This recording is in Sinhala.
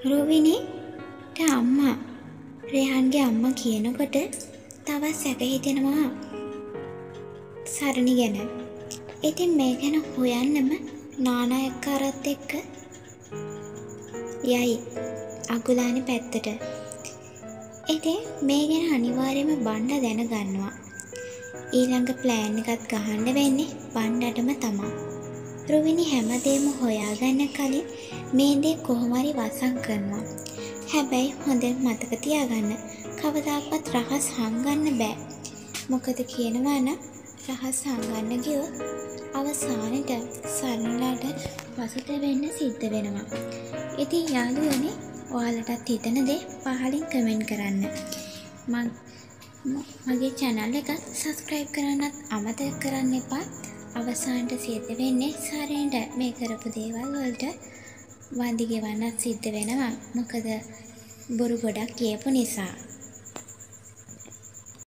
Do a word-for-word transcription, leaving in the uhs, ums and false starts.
රුවිනිට අම්මා රෙහන්ගේ අම්මා කියනකොට තවත් සැක හිතෙනවා සරණි ගැන. ඉතින් මේ ගැන හොයන්නම නානායක්කාරත් එක්ක යයි අගුලානේ පැත්තට. ඉතින් මේ ගැන අනිවාර්යයෙන්ම බණ්ඩා දැනගන්නවා. ඊළඟ ප්ලෑන් එකත් ගහන්න වෙන්නේ බණ්ඩාටම තමයි. රුවිනි හැමදේම හොයාගන්න කලින් මේ දේ කොහොම හරි වසන් කරනවා. හැබැයි හොඳට මතක තියාගන්න කවදාවත් රහස් හංගන්න බෑ. මොකද කියනවා නම් රහස් හංගන්න ගියොත් අවසානෙට සරණලාට පසුතැවෙන්න වෙන්න සිද්ධ වෙනවා. ඉතින් යාළුවනේ ඔයාලටත් හිතන දේ පහලින් කමෙන්ට් කරන්න. මම මගේ channel එක subscribe කරන්නත් අමතක කරන්න එපා. අවසානට සිද්ධ වෙන්නේ සරණට මේ කරපු දේවල් වලට වන්දි ගෙවන්නත් සිද්ධ වෙනවා. මොකද බොරු ගොඩක් කියපු නිසා.